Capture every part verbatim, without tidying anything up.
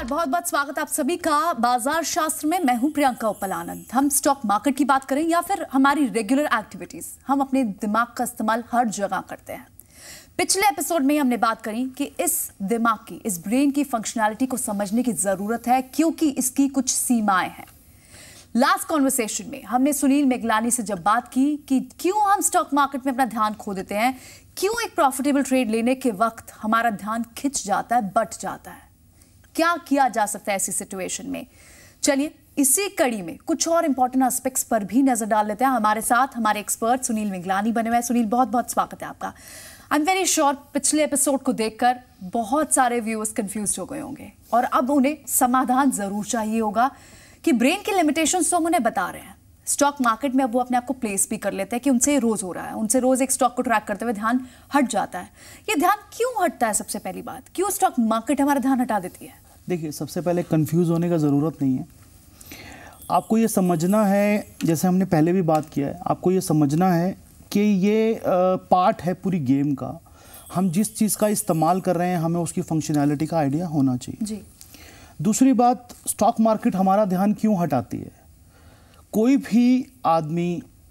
बहुत बहुत स्वागत आप सभी का बाजार शास्त्र में। मैं हूं प्रियंका उप्पल आनंद। हम स्टॉक मार्केट की बात करें या फिर हमारी रेगुलर एक्टिविटीज, हम अपने दिमाग का इस्तेमाल हर जगह करते हैं। पिछले एपिसोड में हमने बात करी कि इस दिमाग की, इस ब्रेन की फंक्शनैलिटी को समझने की जरूरत है क्योंकि इसकी कुछ सीमाएं हैं। लास्ट कॉन्वर्सेशन में हमने सुनील मेगलानी से जब बात की कि क्यों हम स्टॉक मार्केट में अपना ध्यान खो देते हैं, क्यों एक प्रॉफिटेबल ट्रेड लेने के वक्त हमारा ध्यान खिंच जाता है, बट जाता है, क्या किया जा सकता है ऐसी सिचुएशन में। चलिए इसी कड़ी में कुछ और इंपॉर्टेंट एस्पेक्ट्स पर भी नजर डाल लेते हैं। हमारे साथ हमारे एक्सपर्ट सुनील मिंगलानी बने हुए हैं। सुनील, बहुत बहुत स्वागत है आपका। आई एम वेरी श्योर पिछले एपिसोड को देखकर बहुत सारे व्यूअर्स कंफ्यूज हो गए होंगे और अब उन्हें समाधान जरूर चाहिए होगा कि ब्रेन की लिमिटेशंस तो हम उन्हें बता रहे हैं, स्टॉक मार्केट में अब वो अपने आप को प्लेस भी कर लेते हैं कि उनसे रोज हो रहा है, उनसे रोज एक स्टॉक को ट्रैक करते हुए ध्यान हट जाता है। ये ध्यान क्यों हटता है? सबसे पहली बात, क्यों स्टॉक मार्केट हमारा ध्यान हटा देती है? देखिए, सबसे पहले कंफ्यूज होने का ज़रूरत नहीं है। आपको ये समझना है, जैसे हमने पहले भी बात किया है, आपको ये समझना है कि ये पार्ट है पूरी गेम का। हम जिस चीज़ का इस्तेमाल कर रहे हैं हमें उसकी फंक्शनैलिटी का आइडिया होना चाहिए जी। दूसरी बात, स्टॉक मार्केट हमारा ध्यान क्यों हटाती है? कोई भी आदमी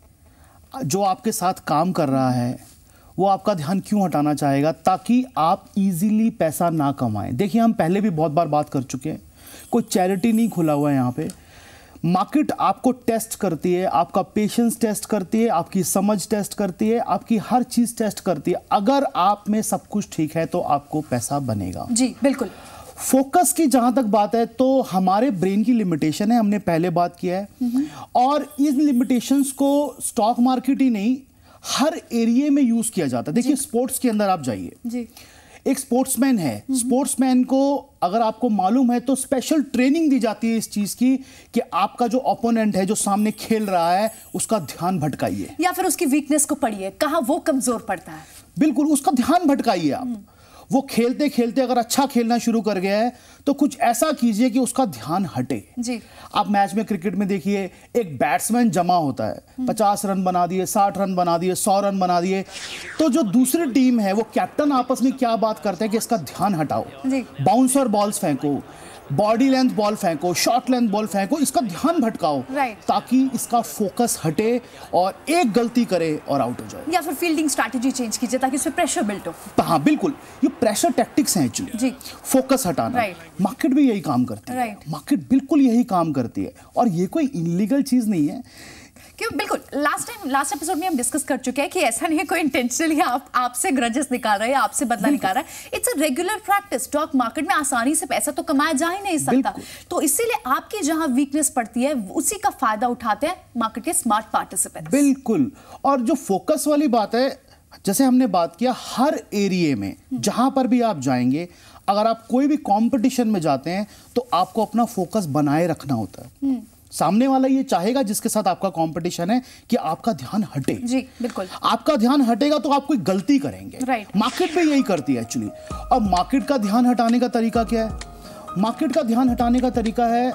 जो आपके साथ काम कर रहा है वो आपका ध्यान क्यों हटाना चाहेगा? ताकि आप इजीली पैसा ना कमाएं। देखिए, हम पहले भी बहुत बार बात कर चुके हैं, कोई चैरिटी नहीं खुला हुआ है यहाँ पे। मार्केट आपको टेस्ट करती है, आपका पेशेंस टेस्ट करती है, आपकी समझ टेस्ट करती है, आपकी हर चीज़ टेस्ट करती है। अगर आप में सब कुछ ठीक है तो आपको पैसा बनेगा। जी बिल्कुल। फोकस की जहां तक बात है तो हमारे ब्रेन की लिमिटेशन है, हमने पहले बात किया है, और इन लिमिटेशंस को स्टॉक मार्केट ही नहीं हर एरिया में यूज किया जाता है। देखिए, स्पोर्ट्स के अंदर आप जाइए, जी। एक स्पोर्ट्समैन है, स्पोर्ट्समैन को अगर आपको मालूम है तो स्पेशल ट्रेनिंग दी जाती है इस चीज की कि आपका जो ओपोनेंट है, जो सामने खेल रहा है, उसका ध्यान भटकाइए, या फिर उसकी वीकनेस को पढ़िए, कहां वो कमजोर पड़ता है। बिल्कुल, उसका ध्यान भटकाइए आप। वो खेलते खेलते अगर अच्छा खेलना शुरू कर गया है तो कुछ ऐसा कीजिए कि उसका ध्यान हटे। जी। आप मैच में, क्रिकेट में देखिए, एक बैट्समैन जमा होता है, पचास रन बना दिए, साठ रन बना दिए, सौ रन बना दिए, तो जो दूसरी टीम है वो कैप्टन आपस में क्या बात करते हैं कि इसका ध्यान हटाओ, बाउंसर बॉल्स फेंको, बॉडी लेंथ बॉल फेंको, शॉर्ट लेंथ बॉल फेंको, इसका ध्यान भटकाओ, ताकि इसका फोकस हटे और एक गलती करे और आउट हो जाए। या फिर फील्डिंग स्ट्रैटेजी चेंज कीजिए ताकि इसमें प्रेशर बिल्ड हो। हाँ बिल्कुल, ये प्रेशर टैक्टिक्स हैं एक्चुअली, फोकस हटाना। मार्केट भी यही काम करती है, मार्केट बिल्कुल यही काम करती है, और ये कोई इलीगल चीज नहीं है। क्यों? बिल्कुल, लास्ट टाइम लास्ट एपिसोड में हम डिस्कस कर चुके हैं कि ऐसा नहीं है कोई इंटेंशनली आप आपसे ग्रजेस निकाल रहा है, आपसे बदला निकाल रहा है। It's a regular practice. Stock market में आसानी से पैसा तो कमाया जा ही नहीं सकता, तो इसीलिए आपकी जहां वीकनेस पड़ती है उसी का फायदा उठाते हैं मार्केट के स्मार्ट पार्टिसिपेंट्स। बिल्कुल, और जो फोकस वाली बात है, जैसे हमने बात किया, हर एरिया में जहां पर भी आप जाएंगे, अगर आप कोई भी कॉम्पिटिशन में जाते हैं तो आपको अपना फोकस बनाए रखना होता है। सामने वाला ये चाहेगा जिसके साथ आपका कंपटीशन है कि आपका ध्यान हटे। जी बिल्कुल। आपका ध्यान हटेगा तो आप कोई गलती करेंगे। राइट। मार्केट भी यही करती है एक्चुअली। और मार्केट का ध्यान हटाने का तरीका क्या है? मार्केट का ध्यान हटाने का तरीका है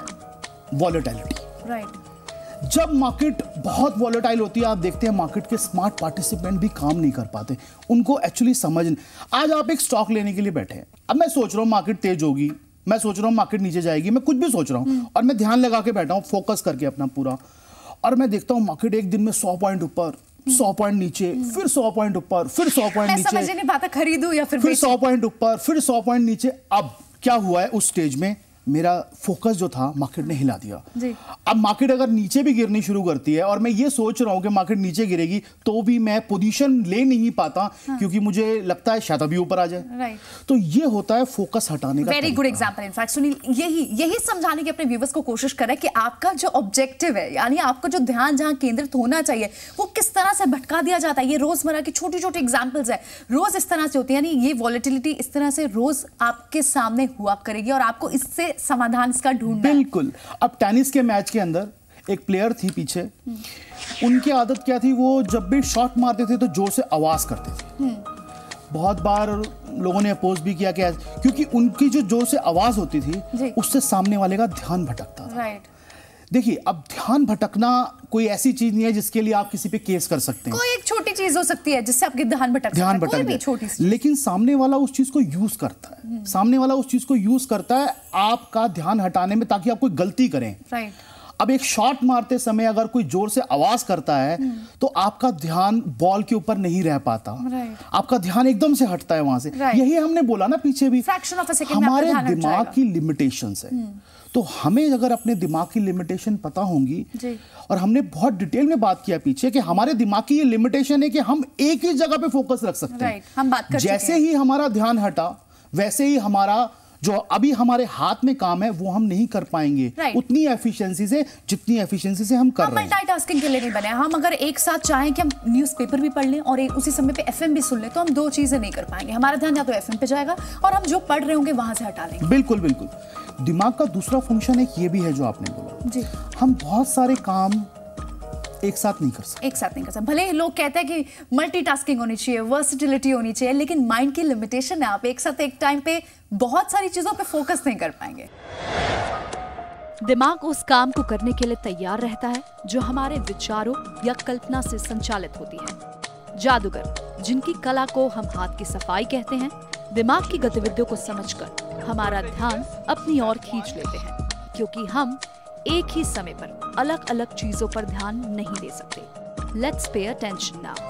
वॉलेटिलिटी। राइट। जब मार्केट बहुत वॉलेटाइल होती है, आप देखते हैं मार्केट के स्मार्ट पार्टिसिपेंट भी काम नहीं कर पाते, उनको एक्चुअली समझ नहीं। आज आप एक स्टॉक लेने के लिए बैठे हैं, अब मैं सोच रहा हूं मार्केट तेज होगी, मैं सोच रहा हूँ मार्केट नीचे जाएगी, मैं कुछ भी सोच रहा हूँ, और मैं ध्यान लगा के बैठा हूँ, फोकस करके अपना पूरा, और मैं देखता हूँ मार्केट एक दिन में सौ पॉइंट ऊपर, सौ पॉइंट नीचे, फिर सौ पॉइंट ऊपर, फिर सौ पॉइंट नीचे, समझ नहीं पाता खरीदूं या फिर फिर सौ पॉइंट ऊपर, फिर सौ पॉइंट नीचे। अब क्या हुआ है उस स्टेज में? मेरा फोकस जो था मार्केट ने हिला दिया। जी। अब मार्केट अगर नीचे भी गिरनी शुरू करती है और मैं ये सोच रहा हूं कि मार्केट नीचे गिरेगी, तो भी मैं पोजीशन ले नहीं पाता, हाँ। क्योंकि मुझे लगता है शायद अभी ऊपर आ जाए। राइट। तो ये होता है फोकस हटाने का। Very good example. In fact Sunil यही यही समझाने की अपने व्यूअर्स को कोशिश कर रहे हैं कि आपका जो ऑब्जेक्टिव है, यानी आपका जो ध्यान जहां केंद्रित होना चाहिए, वो किस तरह से भटका दिया जाता है। ये रोजमर्रा की छोटी छोटी एग्जाम्पल्स है, रोज इस तरह से होती है, यानी ये वॉलेटिलिटी इस तरह से रोज आपके सामने हुआ करेगी और आपको इससे समाधान इसका ढूंढना है। बिल्कुल। अब टेनिस के मैच के अंदर एक प्लेयर थी पीछे, उनकी आदत क्या थी, वो जब भी शॉट मारते थे तो जोर से आवाज करते थे। बहुत बार लोगों ने अपोज भी किया कि क्योंकि उनकी जो जोर से आवाज होती थी उससे सामने वाले का ध्यान भटकता था। राइट। देखिए, अब ध्यान भटकना कोई ऐसी चीज नहीं है जिसके लिए आप किसी पे केस कर सकते हैं। कोई एक छोटी चीज हो सकती है जिससे आपके ध्यान भटक ध्यान भटक कोई भी छोटी सी, लेकिन सामने वाला उस चीज को यूज करता है, सामने वाला उस चीज को यूज करता है आपका ध्यान हटाने में, ताकि आप कोई गलती करें। राइट। अब एक शॉट मारते समय अगर कोई जोर से आवाज करता है तो आपका ध्यान बॉल के ऊपर नहीं रह पाता, right. आपका ध्यान एकदम से हटता है वहां से। right. यही हमने बोला ना पीछे भी, हमारे दिमाग की लिमिटेशंस है। तो हमें अगर अपने दिमाग की लिमिटेशन पता होंगी, और हमने बहुत डिटेल में बात किया पीछे कि हमारे दिमाग की ये लिमिटेशन है कि हम एक ही जगह पे फोकस रख सकते हैं। right. हम बात कर जैसे ही हमारा ध्यान हटा, वैसे ही हमारा जो अभी हमारे हाथ में काम है वो हम नहीं कर पाएंगे right. उतनी एफिशिएंसी से जितनी एफिशिएंसी से हम कर हम रहे हैं। मल्टीटास्किंग के लिए नहीं बने। हम अगर एक साथ चाहें कि हम न्यूज़पेपर भी पढ़ लें और एक उसी समय पे एफएम भी सुन लें, तो हम दो चीजें नहीं कर पाएंगे। हमारा ध्यान या तो एफएम पे जाएगा और हम जो पढ़ रहे होंगे वहां से हटा लेंगे। बिल्कुल बिल्कुल। दिमाग का दूसरा फंक्शन एक ये भी है जो आपने बोला जी, हम बहुत सारे काम एक साथ नहीं कर सकते। एक साथ नहीं कर सकते। भले लोग कहते हैं कि मल्टीटास्किंग होनी चाहिए, वर्सेटिलिटी होनी चाहिए, लेकिन माइंड की लिमिटेशन है। आप एक साथ एक टाइम पे बहुत सारी चीजों पे फोकस नहीं कर पाएंगे। दिमाग उस काम को करने के लिए तैयार रहता है जो हमारे विचारों या कल्पना से संचालित होती है। जादूगर, जिनकी कला को हम हाथ की सफाई कहते हैं, दिमाग की गतिविधियों को समझकर हमारा ध्यान अपनी ओर खींच लेते हैं, क्योंकि हम एक ही समय पर अलग अलग चीजों पर ध्यान नहीं दे सकते। Let's pay attention now.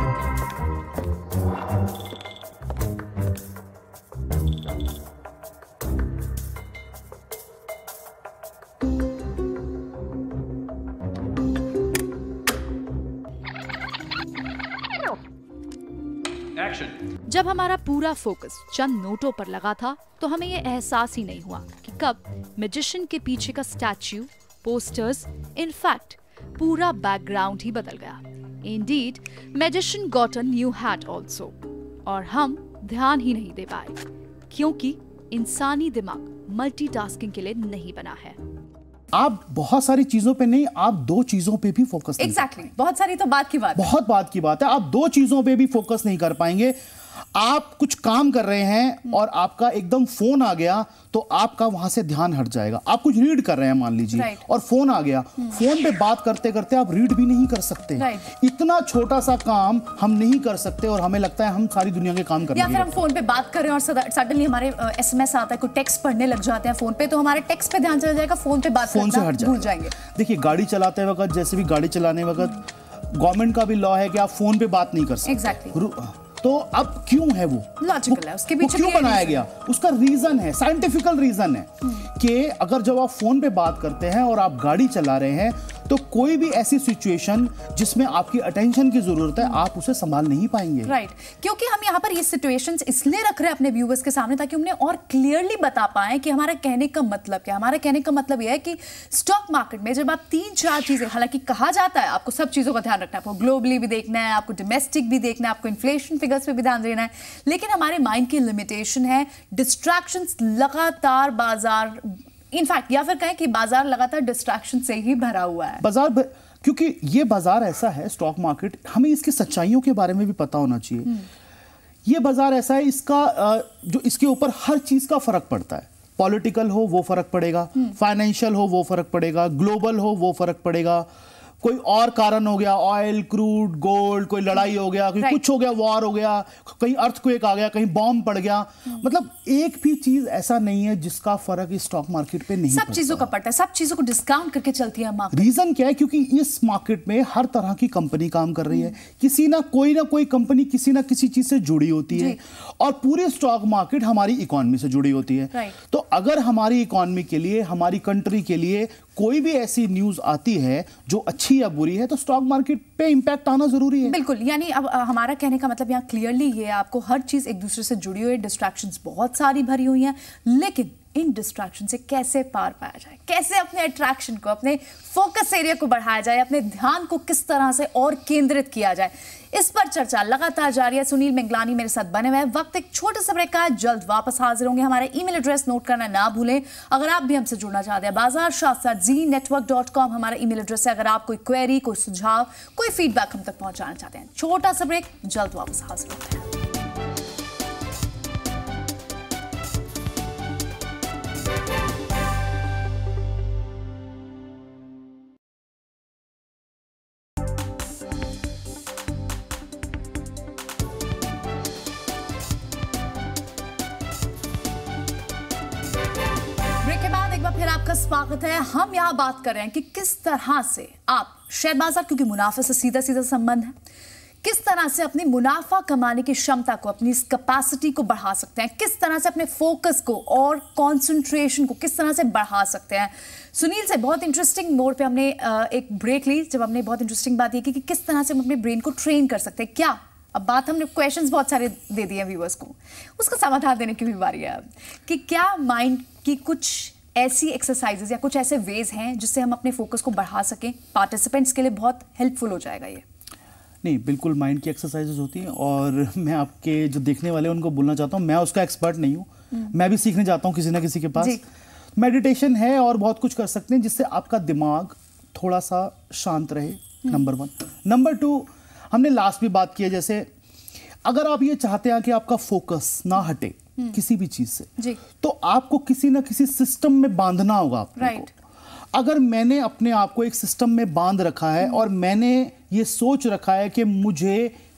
जब हमारा पूरा फोकस चंद नोटों पर लगा था तो हमें यह एहसास ही नहीं हुआ कि कब मैजिशियन के पीछे का स्टैच्यू, पोस्टर्स, इनफैक्ट पूरा बैकग्राउंड ही बदल गया। Indeed, magician got a new hat also, और हम ध्यान ही नहीं दे पाए क्योंकि इंसानी दिमाग मल्टीटास्किंग के लिए नहीं बना है। आप बहुत सारी चीजों पे नहीं, आप दो चीजों पे भी फोकस नहीं एग्जैक्टली exactly. बहुत सारी तो बात की बात बहुत बात की बात है। आप दो चीजों पे भी फोकस नहीं कर पाएंगे। आप कुछ काम कर रहे हैं और आपका एकदम फोन आ गया तो आपका वहां से ध्यान हट जाएगा। आप कुछ रीड कर रहे हैं मान लीजिए right. और फोन आ गया, फोन पे बात करते करते आप रीड भी नहीं कर सकते। right. इतना छोटा सा काम हम नहीं कर सकते और हमें लगता है हम सारी दुनिया के काम कर रहे हैं। या फिर हम फोन पे बात कर रहे हैं और सडनली हमारे एसएमएस आता है, कोई टेक्स्ट पढ़ने लग जाते हैं फोन पे, तो हमारे टेक्स्ट पे ध्यान चला जाएगा, फोन पे बात फोन से हट भूल जाएंगे। देखिए, गाड़ी चलाते वक्त, जैसे भी गाड़ी चलाने वक्त गवर्नमेंट का भी लॉ है कि आप फोन पे बात नहीं कर सकते। exactly. तो अब क्यों है वो लॉजिकल है, उसके पीछे क्यों बनाया गया? उसका रीजन है, साइंटिफिकल रीजन है कि अगर जब आप फोन पे बात करते हैं और आप गाड़ी चला रहे हैं तो कोई भी ऐसी सिचुएशन जिसमें आपकी अटेंशन की जरूरत है, आप उसे संभाल नहीं पाएंगे। Right right. क्योंकि हम यहाँ पर ये सिचुएशंस इसलिए रख रहे हैं अपने व्यूअर्स के सामने ताकि उन्हें और क्लियरली बता पाएं कि हमारा कहने का मतलब क्या है। हमारा कहने का मतलब यह है कि स्टॉक मार्केट में जब आप तीन चार चीजें, हालांकि कहा जाता है आपको सब चीजों का ध्यान रखना है, आपको ग्लोबली भी देखना है, आपको डोमेस्टिक भी देखना है, आपको इन्फ्लेशन फिगर्स पे भी ध्यान देना है, लेकिन हमारे माइंड की लिमिटेशन है, डिस्ट्रैक्शंस लगातार बाजार, इनफैक्ट या फिर कहें कि बाजार लगातार डिस्ट्रैक्शन से ही भरा हुआ है। बाजार ब... क्योंकि ये बाजार ऐसा है, स्टॉक मार्केट, हमें इसकी सच्चाइयों के बारे में भी पता होना चाहिए। ये बाजार ऐसा है, इसका जो इसके ऊपर हर चीज का फर्क पड़ता है। पॉलिटिकल हो वो फर्क पड़ेगा, फाइनेंशियल हो वो फर्क पड़ेगा, ग्लोबल हो वो फर्क पड़ेगा, कोई और कारण हो गया, ऑयल, क्रूड, गोल्ड, कोई लड़ाई हो गया, कोई right. कुछ हो गया, वॉर हो गया, कहीं अर्थक्वेक आ गया, कहीं बॉम्ब पड़ गया। मतलब एक भी चीज ऐसा नहीं है जिसका फर्क इस स्टॉक मार्केट पे नहीं सब पड़ता। चीजों का पड़ता है, सब चीजों को डिस्काउंट करके चलती है मार्केट। रीजन क्या है? क्योंकि इस मार्केट में हर तरह की कंपनी काम कर रही है, किसी ना कोई ना कोई कंपनी किसी ना किसी चीज से जुड़ी होती है, और पूरी स्टॉक मार्केट हमारी इकोनॉमी से जुड़ी होती है। right. तो अगर हमारी इकोनॉमी के लिए, हमारी कंट्री के लिए कोई भी ऐसी न्यूज आती है जो अच्छी या बुरी है, तो स्टॉक मार्केट पे इंपैक्ट आना जरूरी है। बिल्कुल, यानी अब हमारा कहने का मतलब यहाँ क्लियरली ये है, आपको हर चीज एक दूसरे से जुड़ी हुई है, डिस्ट्रैक्शंस बहुत सारी भरी हुई हैं, लेकिन इन डिस्ट्रैक्शन से कैसे पार पाया जाए, कैसे अपने अट्रैक्शन को, अपने फोकस एरिया को बढ़ाया जाए, अपने ध्यान को किस तरह से और केंद्रित किया जाए, इस पर चर्चा लगातार जारी है। सुनील मिंगलानी मेरे साथ बने हुए हैं। वक्त एक छोटे से ब्रेक का है, जल्द वापस हाजिर होंगे। हमारा ईमेल एड्रेस नोट करना ना भूलें। अगर आप भी हमसे जुड़ना चाहते हैं, Bazaar Shastra G network dot com हमारा ईमेल एड्रेस है। अगर आप कोई क्वेरी, कोई सुझाव, कोई फीडबैक हम तक पहुंचाना चाहते हैं। छोटा सा ब्रेक, जल्द वापस हाजिर होते हैं। स्वागत है। हम यहाँ बात कर रहे हैं कि किस तरह से आप शेयर बाजार, क्योंकि मुनाफे से सीधा सीधा संबंध है, किस तरह से अपनी मुनाफा कमाने की क्षमता को, अपनी इस कैपेसिटी को बढ़ा सकते हैं, किस तरह से अपने फोकस को और कंसंट्रेशन को किस तरह से बढ़ा सकते हैं। सुनील से बहुत इंटरेस्टिंग मोड पे हमने एक ब्रेक ली, जब हमने बहुत इंटरेस्टिंग बात ये की कि किस तरह से हम अपने ब्रेन को ट्रेन कर सकते हैं। क्या अब बात हमने क्वेश्चंस बहुत सारे दे दिए व्यूअर्स को, उसका समाधान देने की भी बारी है अब कि क्या माइंड की कुछ ऐसी एक्सरसाइजेज या कुछ ऐसे वेज हैं जिससे हम अपने फोकस को बढ़ा सकें। पार्टिसिपेंट्स के लिए बहुत हेल्पफुल हो जाएगा ये। नहीं, बिल्कुल माइंड की एक्सरसाइजेज होती हैं और मैं आपके जो देखने वाले हैं उनको बोलना चाहता हूँ, मैं उसका एक्सपर्ट नहीं हूँ, मैं भी सीखने जाता हूँ किसी ना किसी के पास। मेडिटेशन है और बहुत कुछ कर सकते हैं जिससे आपका दिमाग थोड़ा सा शांत रहे, नंबर वन। नंबर टू, हमने लास्ट भी बात की है, जैसे अगर आप ये चाहते हैं कि आपका फोकस ना हटे किसी भी चीज से जी, तो आपको किसी ना किसी सिस्टम में बांधना होगा आपको। right. अगर मैंने अपने आप को एक सिस्टम में बांध रखा है और मैंने ये सोच रखा है कि मुझे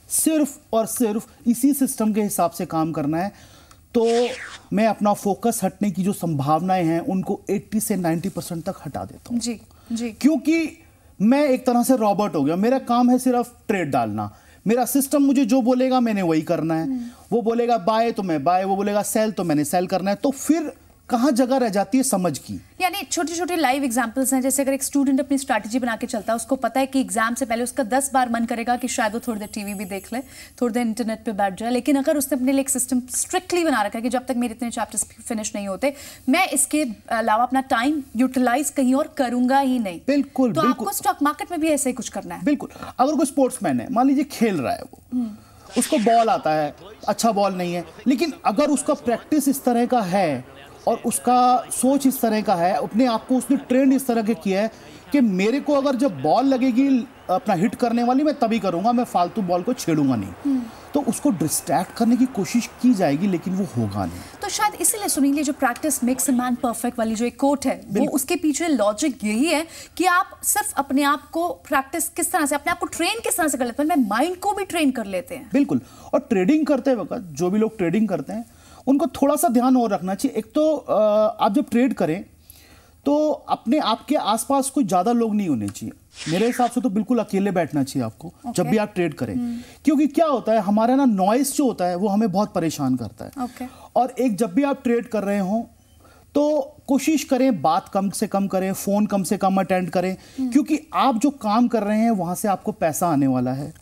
सिर्फ और सिर्फ इसी सिस्टम के हिसाब से काम करना है, तो मैं अपना फोकस हटने की जो संभावनाएं हैं उनको अस्सी से नब्बे परसेंट तक हटा देता हूं जी जी क्योंकि मैं एक तरह से रॉबोट हो गया। मेरा काम है सिर्फ ट्रेड डालना, मेरा सिस्टम मुझे जो बोलेगा मैंने वही करना है। वो बोलेगा बाय तो मैं बाय, वो बोलेगा सेल तो मैंने सेल करना है। तो फिर कहाँ जगह रह जाती है समझ की। यानी छोटी छोटी लाइव एग्जांपल्स हैं, जैसे अगर एक स्टूडेंट अपनी स्ट्रैटेजी बना के चलता है, उसको पता है कि एग्जाम से पहले उसका दस बार मन करेगा कि शायद वो थोड़ी देर टीवी भी देख ले, थोड़ी देर इंटरनेट पे बैठ जाए, लेकिन अगर उसने अपने लिए एक सिस्टम स्ट्रिक्टली बना रखा है कि जब तक मेरे इतने चैप्टर्स फिनिश नहीं होते मैं इसके अलावा अपना टाइम यूटिलाइज कहीं और करूंगा ही नहीं। बिल्कुल, तो आपको स्टॉक मार्केट में भी ऐसे ही कुछ करना है। बिल्कुल। अगर कोई स्पोर्ट्समैन है, मान लीजिए खेल रहा है, वो उसको बॉल आता है, अच्छा बॉल नहीं है, लेकिन अगर उसका प्रैक्टिस इस तरह का है और उसका सोच इस तरह का है, अपने आप को उसने ट्रेंड इस तरह के किया है कि मेरे को अगर जब बॉल लगेगी अपना हिट करने वाली मैं तभी करूंगा, मैं फालतू बॉल को छेड़ूंगा नहीं, तो उसको डिस्ट्रैक्ट करने की कोशिश की जाएगी लेकिन वो होगा नहीं। तो शायद इसीलिए सुनील, जो practice makes a man perfect वाली जो एक कोट है, वो उसके पीछे लॉजिक यही है कि आप सिर्फ अपने आप को प्रैक्टिस किस तरह से, अपने आप को ट्रेन किस तरह से कर लेते हैं, माइंड को भी ट्रेन कर लेते हैं। बिल्कुल। और ट्रेडिंग करते वक्त जो भी लोग ट्रेडिंग करते हैं उनको थोड़ा सा ध्यान और रखना चाहिए। एक तो आप जब ट्रेड करें तो अपने आपके आसपास कोई ज्यादा लोग नहीं होने चाहिए। मेरे हिसाब से तो बिल्कुल अकेले बैठना चाहिए आपको okay. जब भी आप ट्रेड करें, क्योंकि क्या होता है हमारा ना नॉइस जो होता है वो हमें बहुत परेशान करता है okay. और एक जब भी आप ट्रेड कर रहे हो तो कोशिश करें बात कम से कम करें, फोन कम से कम अटेंड करें, क्योंकि आप जो काम कर रहे हैं वहां से आपको पैसा आने वाला है।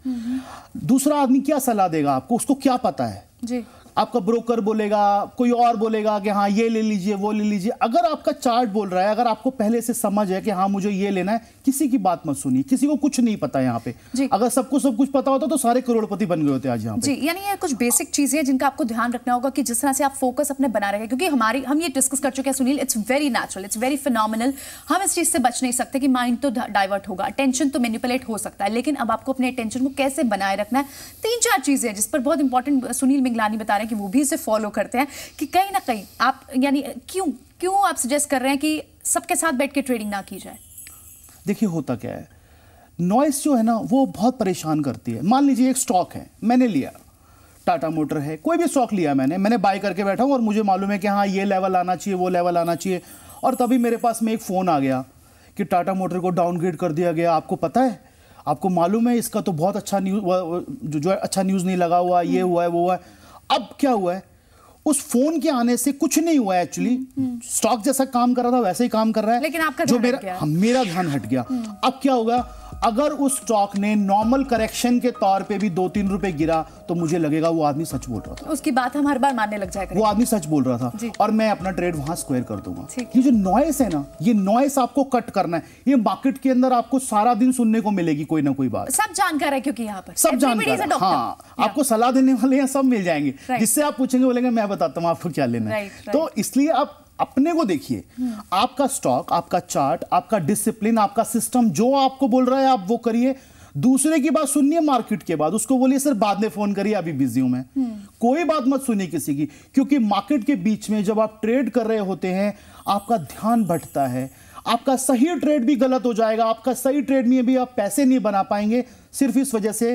दूसरा आदमी क्या सलाह देगा आपको, उसको क्या पता है जी? आपका ब्रोकर बोलेगा, कोई और बोलेगा कि हाँ ये ले लीजिए वो ले लीजिए। अगर आपका चार्ट बोल रहा है, अगर आपको पहले से समझ है कि हाँ मुझे ये लेना है, किसी की बात मत सुनिए। किसी को कुछ नहीं पता यहाँ पे। अगर सबको सब कुछ पता होता तो सारे करोड़पति बन गए होते आज यहाँ पे। जी, यानी ये कुछ बेसिक चीजें हैं जिनका आपको ध्यान रखना होगा कि जिस तरह से आप फोकस अपने बना रहे हैं, क्योंकि हमारी हम ये डिस्कस कर चुके हैं Sunil, it's very natural, it's very phenomenal. हम इस चीज से बच नहीं सकते कि माइंड तो डाइवर्ट होगा, अटेंशन तो मैनिपुलेट हो सकता है, लेकिन अब आपको अपने अटेंशन को कैसे बनाए रखना है, तीन चार चीजें जिस पर बहुत इंपॉर्टेंट सुनील मिंगलानी बता रहे हैं कि वो भी इसे फॉलो करते हैं कि कहीं ना कहीं आप, यानी क्यों क्यों आप सजेस्ट कर रहे हैं कि सबके साथ बैठ के ट्रेडिंग ना की जाए। देखिए होता क्या है, नॉइस जो है ना वो बहुत परेशान करती है। मान लीजिए एक स्टॉक है, मैंने लिया, टाटा मोटर है, कोई भी स्टॉक लिया मैंने मैंने बाय करके बैठा हूं और मुझे मालूम है कि हाँ ये लेवल आना चाहिए वो लेवल आना चाहिए, और तभी मेरे पास में एक फोन आ गया कि टाटा मोटर को डाउनग्रेड कर दिया गया। आपको पता है, आपको मालूम है, इसका तो बहुत अच्छा न्यूज जो, जो अच्छा न्यूज नहीं लगा हुआ, ये हुआ है वो हुआ है। अब क्या हुआ है, उस फोन के आने से कुछ नहीं हुआ है, एक्चुअली स्टॉक जैसा काम कर रहा था वैसे ही काम कर रहा है, लेकिन आपका जो मेरा मेरा ध्यान हट गया। अब क्या होगा, अगर उस स्टॉक ने नॉर्मल करेक्शन के तौर पे भी दो तीन रुपए गिरा तो मुझे लगेगा वो आदमी सच बोल रहा था, उसकी बात हम हर बार मानने लग जाएगा, वो आदमी सच बोल रहा था और मैं अपना ट्रेड वहां स्क्वायर कर दूंगा। ये जो नॉइस है ना, ये नॉइस आपको कट करना है। ये मार्केट के अंदर आपको सारा दिन सुनने को मिलेगी कोई ना कोई बात, सब जानकार है, क्योंकि यहाँ पर सब जानकार है। हाँ, आपको सलाह देने वाले हैं, सब मिल जाएंगे, जिससे आप पूछेंगे बोलेंगे मैं बताता हूँ आपको क्या लेना है। तो इसलिए आप अपने को देखिए, आपका स्टॉक, आपका चार्ट, आपका डिसिप्लिन, आपका सिस्टम, जो आपको बोल रहा है आप वो करिए। दूसरे की बात सुनिए मार्केट के बाद, उसको बोलिए सर बाद में फोन करिए अभी बिजी हूं मैं। कोई बात मत सुनिए किसी की, क्योंकि मार्केट के बीच में जब आप ट्रेड कर रहे होते हैं आपका ध्यान भटकता है, आपका सही ट्रेड भी गलत हो जाएगा, आपका सही ट्रेड में भी आप पैसे नहीं बना पाएंगे, सिर्फ इस वजह से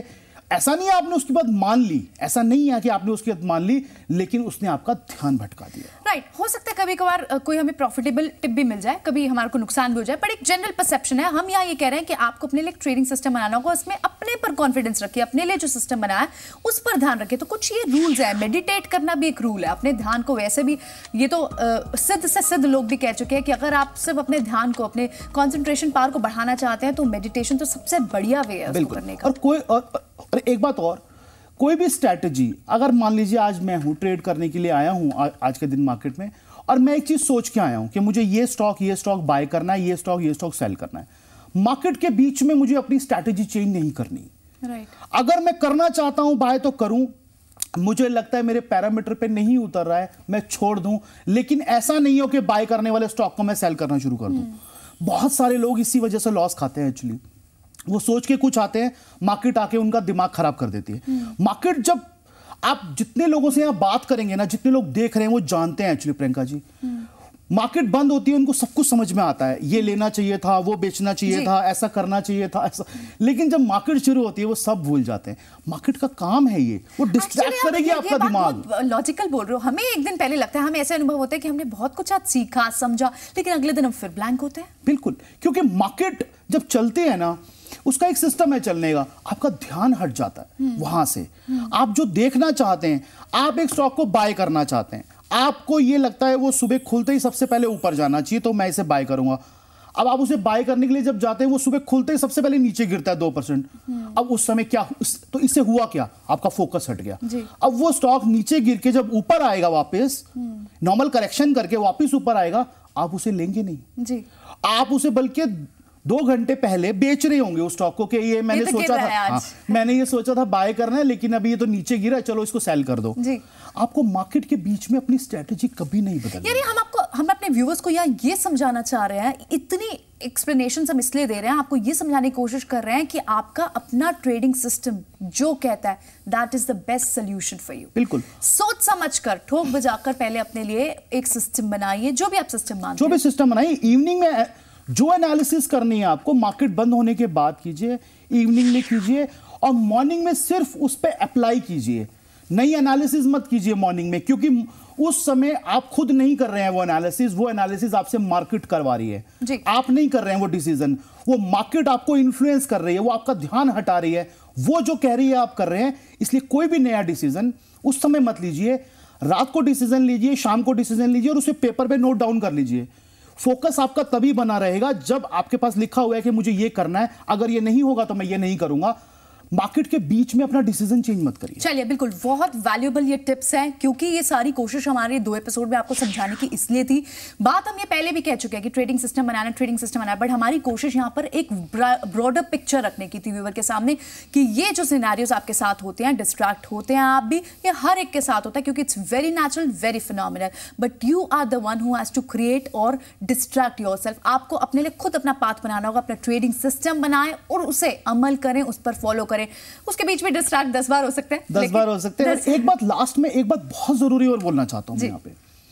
ऐसा नहीं है आपने उसकी बात मान ली, ऐसा नहीं है कि आपने उसकी बात मान ली, लेकिन उसने आपका ध्यान भटका दिया। Right right. हो सकता है कभी कभार कोई हमें प्रॉफिटेबल टिप भी मिल जाए, कभी हमारे को नुकसान भी हो जाए, पर एक जनरल परसेप्शन है। हम यहाँ ये कह रहे हैं कि आपको अपने लिए एक ट्रेडिंग सिस्टम बनाना होगा, उसमें अपने पर कॉन्फिडेंस रखिए, अपने लिए जो सिस्टम बनाया है उस पर ध्यान रखिए। तो कुछ ये रूल्स है, मेडिटेट करना भी एक रूल है, अपने ध्यान को वैसे भी ये तो uh, सिद्ध से सिद्ध लोग भी कह चुके हैं कि अगर आप सिर्फ अपने ध्यान को, अपने कॉन्सेंट्रेशन पावर को बढ़ाना चाहते हैं तो मेडिटेशन तो सबसे बढ़िया वे है उसको करने का। और कोई और, और एक बात और, कोई भी स्ट्रैटेजी, अगर मान लीजिए आज मैं हूं ट्रेड करने के लिए आया हूं आज के दिन मार्केट में, और मैं एक चीज सोच के आया हूं कि मुझे ये स्टॉक ये स्टॉक बाय करना है, ये स्टॉक ये स्टॉक सेल करना है, मार्केट के बीच में मुझे अपनी स्ट्रैटेजी चेंज नहीं करनी। राइट। अगर मैं करना चाहता हूं बाय तो करूं, मुझे लगता है मेरे पैरामीटर पे नहीं उतर रहा है मैं छोड़ दूं, लेकिन ऐसा नहीं हो कि बाय करने वाले स्टॉक को मैं सेल करना शुरू कर दूं। बहुत सारे लोग इसी वजह से लॉस खाते हैं। एक्चुअली वो सोच के कुछ आते हैं, मार्केट आके उनका दिमाग खराब कर देती है। मार्केट, जब आप जितने लोगों से यहाँ बात करेंगे ना, जितने लोग देख रहे हैं वो जानते हैं एक्चुअली प्रियंका जी, मार्केट बंद होती है उनको सब कुछ समझ में आता है, ये लेना चाहिए था, वो बेचना चाहिए था, ऐसा करना चाहिए था, ऐसा। लेकिन जब मार्केट शुरू होती है वो सब भूल जाते हैं। मार्केट का काम है ये, वो डिस्ट्रैक्ट करेगी आपका दिमाग। लॉजिकल बोल रहे हो। हमें एक दिन पहले लगता है, हमें ऐसे अनुभव होता है कि हमने बहुत कुछ आज सीखा समझा, लेकिन अगले दिन हम फिर ब्लैंक होते हैं। बिल्कुल, क्योंकि मार्केट जब चलती है ना, उसका एक सिस्टम है चलने का, आपका ध्यान हट जाता है वहां से। आप जो देखना चाहते हैं, आप एक स्टॉक को बाय करना चाहते हैं, आपको ये लगता है वो सुबह खुलते ही सबसे पहले ऊपर जाना चाहिए तो मैं इसे बाय करूंगा। अब आप उसे बाय करने के लिए जब जाते हैं, वो सुबह खुलते ही सबसे पहले नीचे गिरता है दो परसेंट। अब उस समय क्या, तो इससे हुआ क्या, आपका फोकस हट गया। अब वो स्टॉक नीचे गिर के जब ऊपर आएगा, वापस नॉर्मल करेक्शन करके वापस ऊपर आएगा, आप उसे लेंगे नहीं जी। आप उसे बल्कि दो घंटे पहले बेच रहे होंगे उस स्टॉक को कि ये मैंने ये तो सोचा था, हाँ, मैंने ये सोचा था बाय करना है, लेकिन अभी ये तो नीचे गिरा, चलो इसको सेल कर दो जी। आपको मार्केट के बीच में अपनी स्ट्रेटजी कभी नहीं बदलनी। यानी हम आपको, हम अपने व्यूअर्स को यहाँ ये समझाना चाह रहे हैं, इतनी एक्सप्लेनेशन हम इसलिए दे रहे हैं, आपको ये समझाने की कोशिश कर रहे हैं कि आपका अपना ट्रेडिंग सिस्टम जो कहता है that is the best solution for you. बिल्कुल, सोच समझ कर, ठोक बजाकर पहले अपने लिए एक सिस्टम बनाइए, जो भी आप सिस्टम मानते हैं, जो भी सिस्टम बनाइए। इवनिंग में जो एनालिसिस करनी है आपको, मार्केट बंद होने के बाद कीजिए, इवनिंग में कीजिए, और मॉर्निंग में सिर्फ उस पर अप्लाई कीजिए। नई एनालिसिस मत कीजिए मॉर्निंग में, क्योंकि उस समय आप खुद नहीं कर रहे हैं वो एनालिसिस, वो एनालिसिस आपसे मार्केट करवा रही है जी। आप नहीं कर रहे हैं वो डिसीजन, वो मार्केट आपको इन्फ्लुएंस कर रही है, वो आपका ध्यान हटा रही है, वो जो कह रही है आप कर रहे हैं। इसलिए कोई भी नया डिसीजन उस समय मत लीजिए, रात को डिसीजन लीजिए, शाम को डिसीजन लीजिए, और उसे पेपर पे नोट डाउन कर लीजिए। फोकस आपका तभी बना रहेगा जब आपके पास लिखा हुआ है कि मुझे ये करना है, अगर ये नहीं होगा तो मैं ये नहीं करूंगा। मार्केट के बीच में अपना डिसीजन चेंज मत करिए। चलिए, बिल्कुल बहुत वैल्यूएबल ये टिप्स हैं, क्योंकि ये सारी कोशिश हमारे दो एपिसोड में आपको समझाने की इसलिए थी। बात हम ये पहले भी कह चुके हैं कि ट्रेडिंग सिस्टम बनाना, ट्रेडिंग सिस्टम बनाना, बट हमारी कोशिश यहाँ पर एक ब्रॉडर पिक्चर रखने की थी व्यूअर के सामने कि ये जो सिनेरियोज आपके साथ होते हैं, डिस्ट्रैक्ट होते हैं आप भी, ये हर एक के साथ होता है, क्योंकि it's very natural, very phenomenal, but you are the one who has to create और डिस्ट्रैक्ट योरसेल्फ। आपको अपने लिए खुद अपना पाथ बनाना होगा, अपना ट्रेडिंग सिस्टम बनाएं और उसे अमल करें, उस पर फॉलो करें। उसके बीच में डिस्ट्रैक्ट दस बार हो सकते हैं, दस बार हो सकते हैं। एक बात लास्ट में, एक बात बहुत जरूरी और बोलना चाहता हूं यहाँ पे।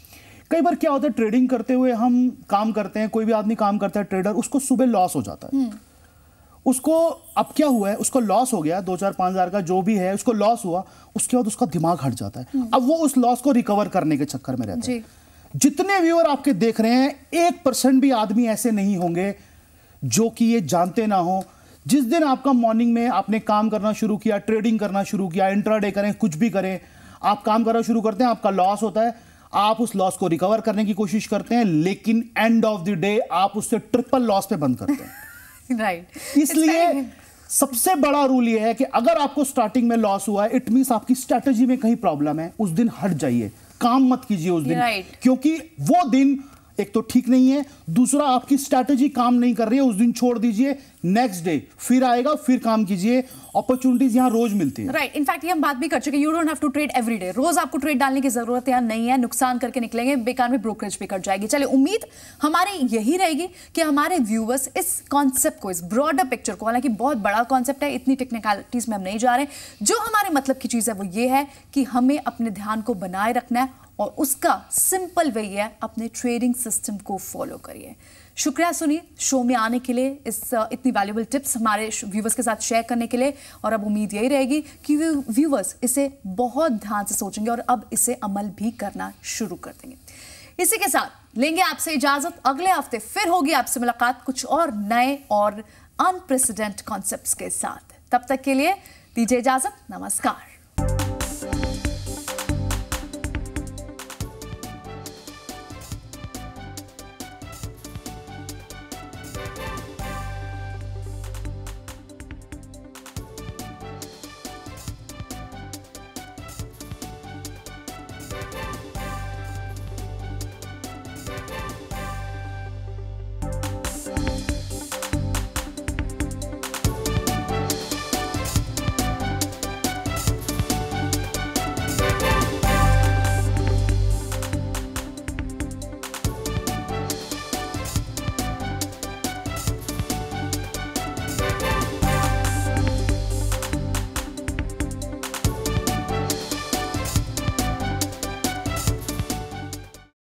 कई बार क्या होता है, ट्रेडिंग करते हुए हम काम करते हैं, कोई भी आदमी काम करता है, ट्रेडर, उसको सुबह लॉस हो जाता है। उसको अब क्या हुआ है, उसको लॉस हो गया, दो चार पांच हजार का जो भी है, उसको लॉस हुआ, उसके बाद उसका दिमाग हट जाता है। अब वो उस लॉस को रिकवर करने के चक्कर में रहता है। जितने व्यूअर आपके देख रहे हैं, एक परसेंट भी आदमी ऐसे नहीं होंगे जो कि ये जानते ना हो। जिस दिन आपका मॉर्निंग में आपने काम करना शुरू किया, ट्रेडिंग करना शुरू किया, इंट्राडे करें, कुछ भी करें, आप काम करना शुरू करते हैं, आपका लॉस होता है, आप उस लॉस को रिकवर करने की कोशिश करते हैं, लेकिन एंड ऑफ द डे आप उससे ट्रिपल लॉस पे बंद करते हैं। Right right. इसलिए सबसे बड़ा रूल ये है कि अगर आपको स्टार्टिंग में लॉस हुआ है, इट मींस आपकी स्ट्रैटेजी में कहीं प्रॉब्लम है, उस दिन हट जाइए, काम मत कीजिए उस दिन right. क्योंकि वो दिन एक तो ठीक नहीं है, दूसरा आपकी स्ट्रैटेजी काम नहीं कर रही है, उस दिन छोड़ दीजिए, नेक्स्ट डे फिर आएगा, फिर काम कीजिए। अपॉर्चुनिटीज यहां रोज मिलती है। राइट, इनफैक्ट ये हम बात भी कर चुके हैं, you don't have to trade every day, रोज आपको ट्रेड डालने की जरूरत यहाँ नहीं है, नुकसान करके निकलेंगे, बेकार में ब्रोकरेज भी कट जाएगी। चलिए, उम्मीद हमारी यही रहेगी कि हमारे व्यूअर्स इस कॉन्सेप्ट को, इस ब्रॉडर पिक्चर को, हालांकि बहुत बड़ा कॉन्सेप्ट है, इतनी टेक्निकलिटीज में हम नहीं जा रहे, जो हमारे मतलब की चीज है वो ये है कि हमें अपने ध्यान को बनाए रखना है, और उसका सिंपल वे है, अपने ट्रेडिंग सिस्टम को फॉलो करिए। शुक्रिया सुनील, शो में आने के लिए, इस इतनी वैल्यूएबल टिप्स हमारे व्यूवर्स के साथ शेयर करने के लिए। और अब उम्मीद यही रहेगी कि व्यूवर्स इसे बहुत ध्यान से सोचेंगे और अब इसे अमल भी करना शुरू कर देंगे। इसी के साथ लेंगे आपसे इजाजत। अगले हफ्ते फिर होगी आपसे मुलाकात कुछ और नए और अनप्रेसिडेंट कॉन्सेप्ट्स के साथ। तब तक के लिए दीजिए इजाजत। नमस्कार।